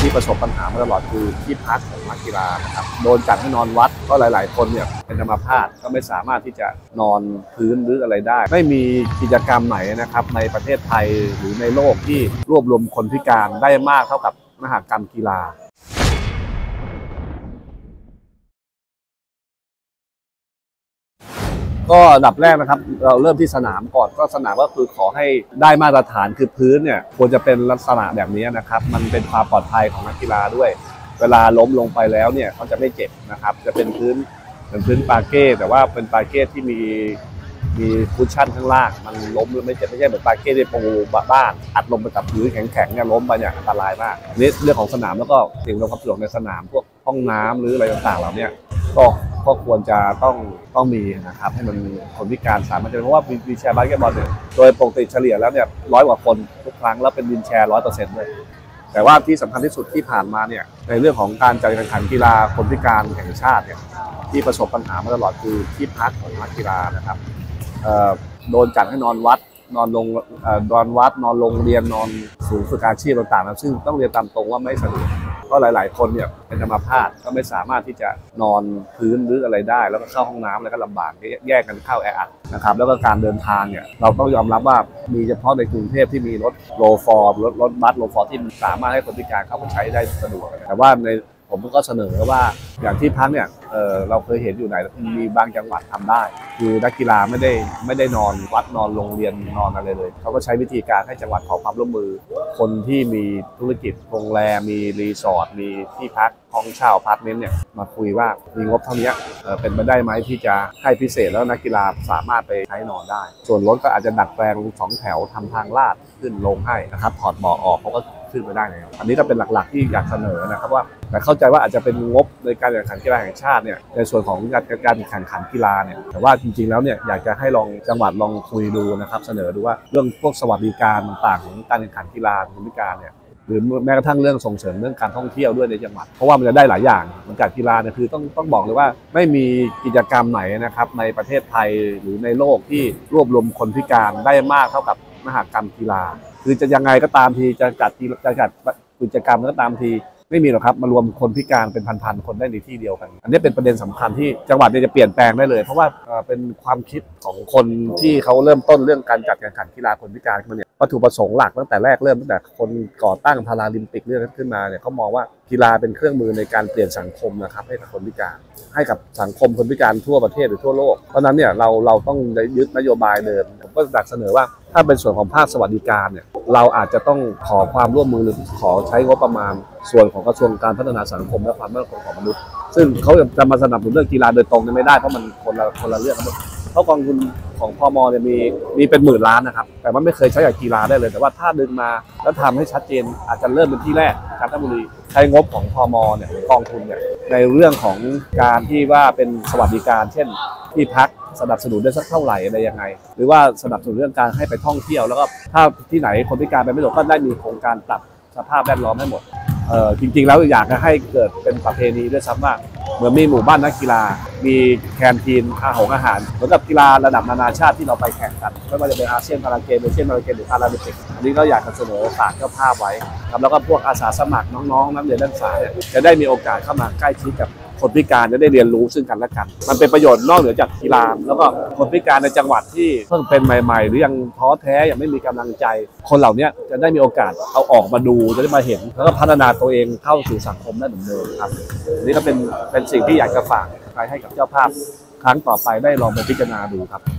ที่ประสบปัญหามาตลอดคือที่พักของนักกีฬานะครับโดนจัดให้นอนวัดก็หลายๆคนเนี่ยเป็นอัมพาตก็ไม่สามารถที่จะนอนพื้นหรืออะไรได้ไม่มีกิจกรรมไหนนะครับในประเทศไทยหรือในโลกที่รวบรวมคนพิการได้มากเท่ากับมหกรรมกีฬาก็อันดับแรกนะครับเราเริ่มที่สนามก่อนก็สนามก็คือขอให้ได้มาตรฐานคือพื้นเนี่ยควรจะเป็นลักษณะแบบนี้นะครับมันเป็นความปลอดภัยของนักกีฬาด้วยเวลาล้มลงไปแล้วเนี่ยเขาจะไม่เจ็บนะครับจะเป็นพื้นเหมือนพื้นปาเก้แต่ว่าเป็นปาเก้ที่มีคุชชั่นข้างล่างมันล้มไม่เจ็บไม่ใช่เหมือนปาเก้ที่ปูบ้านอัดลงไปกับพื้นแข็งๆเนี่ยล้มไปเนี่ยอันตรายมากนี่เรื่องของสนามแล้วก็สิ่งอำนวยความสะดวกในสนามพวกห้องน้ำหรืออะไรต่างๆเหล่านี้ก็ควรจะต้องมีนะครับให้มันคนพิการสามารถจะเพราะว่าวีลแชร์บาสเกตบอลเนี่ยโดยปกติเฉลี่ยแล้วเนี่ย100 กว่าคนทุกครั้งแล้วเป็นวีลแชร์ 100% เลยแต่ว่าที่สำคัญที่สุดที่ผ่านมาเนี่ยในเรื่องของการจัดการแข่งขันกีฬาคนพิการแห่งชาติเนี่ยที่ประสบปัญหามาตลอดคือที่พักของนักกีฬานะครับโดนจัดให้นอนวัดนอนโรงเรียนนอนศูนย์ฝึกอาชีพต่างๆซึ่งต้องเรียนตามตรงว่าไม่สะดวกก็หลายๆคนเนี่ยเป็นอัมพาตก็ไม่สามารถที่จะนอนพื้นหรืออะไรได้แล้วก็เข้าห้องน้ำแล้วก็ลำบากแยกกันเข้าแออัดนะครับแล้วก็การเดินทางเนี่ยเราต้องยอมรับว่ามีเฉพาะในกรุงเทพที่มีรถโลฟอร์รถบัสโลฟอร์ที่สามารถให้คนพิการเข้าไปใช้ได้สะดวกแต่ว่าผมก็เสนอว่าอย่างที่พักเนี่ยเราเคยเห็นอยู่ไหนมีบางจังหวัดทำได้คือนักกีฬาไม่ได้นอนวัดนอนโรงเรียนนอนอะไรเลยเขาก็ใช้วิธีการให้จังหวัดขอความร่วมมือคนที่มีธุรกิจโรงแรมมีรีสอร์ทมีที่พักห้องเช่าอพาร์ตเมนต์เนี่ยมาคุยว่ามีงบเท่านี้เป็นไปได้ไหมที่จะให้พิเศษแล้วนักกีฬาสามารถไปใช้นอนได้ส่วนรถก็อาจจะดัดแปลง2 แถวทำทางลาดขึ้นลงให้นะครับถอดเบาะออกเขาก็ขึ้นไปได้แล้วอันนี้ก็เป็นหลักๆที่อยากเสนอนะครับว่าแต่เข้าใจว่าอาจจะเป็นงบในการแข่งขันกีฬาแห่งชาติเนี่ยในส่วนของการแข่งขันกีฬาเนี่ยแต่ว่าจริงๆแล้วเนี่ยอยากจะให้จังหวัดลองคุยดูนะครับเสนอดูว่าเรื่องพวกสวัสดิการต่างๆของการแข่งขันกีฬาคนพิการเนี่ยหรือแม้กระทั่งเรื่องส่งเสริมเรื่องการท่องเที่ยวด้วยในจังหวัดเพราะว่ามันจะได้หลายอย่างเหมือนกับกีฬาเนี่ยคือต้องบอกเลยว่าไม่มีกิจกรรมไหนนะครับในประเทศไทยหรือในโลกที่รวบรวมคนพิการได้มากเท่ากับมหกรรมกีฬาคือจะยังไงก็ตามทีจะจัดกิจกรรมก็ตามทีไม่มีหรอกครับมารวมคนพิการเป็นพันๆคนได้ในที่เดียวกันอันนี้เป็นประเด็นสำคัญที่จังหวัดจะเปลี่ยนแปลงได้เลยเพราะว่าเป็นความคิดของคนที่เขาเริ่มต้นเรื่องการจัดแข่งขันกีฬาคนพิการขึ้นมาเนี่ยวัตถุประสงค์หลักตั้งแต่แรกเริ่มตั้งแต่คนก่อตั้งพาราลิมปิกเรื่องขึ้นมาเนี่ยเขามองว่ากีฬาเป็นเครื่องมือในการเปลี่ยนสังคมนะครับให้กับคนพิการให้กับสังคมคนพิการทั่วประเทศหรือทั่วโลกเพราะนั้นเนี่ยเราต้องยึดนโยบายเดิมผมก็อยากเสนอว่าถ้าเป็นส่วนของภาคสวัสดิการเนี่ยเราอาจจะต้องขอความร่วมมือหรือขอใช้งบประมาณส่วนของกระทรวงการพัฒนาสังคมและความมั่นคงของมนุษย์ซึ่งเขาจะมาสนับสนุนเรื่องกีฬาโดยตรงไม่ได้เพราะมันคนละเรื่องกันเพราะกองทุนของพมเนี่ยมีเป็นหมื่นล้านนะครับแต่มันไม่เคยใช้กับกีฬาได้เลยแต่ว่าถ้าดึงมาแล้วทำให้ชัดเจนอาจจะเริ่มเป็นที่แรกจันทบุรีใช้งบของพมเนี่ยกองทุนเนี่ยในเรื่องของการที่ว่าเป็นสวัสดิการเช่นที่พักสนับสนุนได้สักเท่าไหร่อะไรยังไงหรือว่าสนับสนุนเรื่องการให้ไปท่องเที่ยวแล้วก็ถ้าที่ไหนคนพิการไปไม่สะดวกก็ได้มีโครงการปรับสภาพแวดล้อมให้หมดจริงๆแล้วอยากจะให้เกิดเป็นประเพณีด้วยซ้ำว่าเหมือนมีหมู่บ้านนักกีฬามีแคนทีนอาหารเหมือนกับกีฬาระดับนานาชาติที่เราไปแข่งกันไม่ว่าจะเป็นอาเซียนพาราเกมหรือเช่นพาราเกมหรือพาราลิมปิกอันนี้ก็อยากจะเสนอฝากเจ้าภาพไว้ครับแล้วก็พวกอาสาสมัครน้องๆนักเรียนนักศึกษาเนี่ยจะได้มีโอกาสเข้ามาใกล้ชิดกับคนพิการจะได้เรียนรู้ซึ่งกันและกันมันเป็นประโยชน์นอกเหนือจากกีฬาแล้วก็คนพิการในจังหวัดที่เพิ่งเป็นใหม่ๆหรือยังท้อแท้ยังไม่มีกำลังใจคนเหล่านี้จะได้มีโอกาสเอาออกมาดูจะได้มาเห็นแล้วก็พัฒนาตัวเองเข้าสู่สังคมได้เหมือนเดิมครับนี่ก็เป็นสิ่งที่อยากจะฝากไปให้กับเจ้าภาพครั้งต่อไปได้ลองไปพิจารณาดูครับ